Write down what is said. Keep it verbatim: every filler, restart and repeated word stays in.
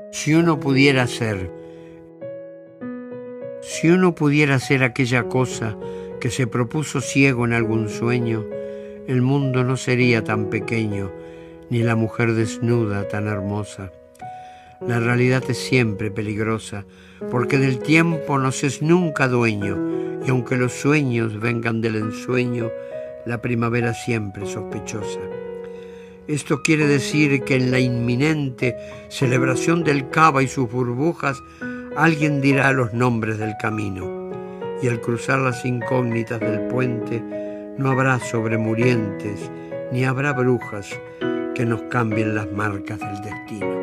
Si uno pudiera ser, si uno pudiera hacer aquella cosa que se propuso ciego en algún sueño, el mundo no sería tan pequeño, ni la mujer desnuda tan hermosa. La realidad es siempre peligrosa, porque del tiempo no se es nunca dueño, y aunque los sueños vengan del ensueño, la primavera siempre es sospechosa. Esto quiere decir que en la inminente celebración del cava y sus burbujas, alguien dirá los nombres del camino, y al cruzar las incógnitas del puente, no habrá sobremurientes, ni habrá brujas que nos cambien las marcas del destino.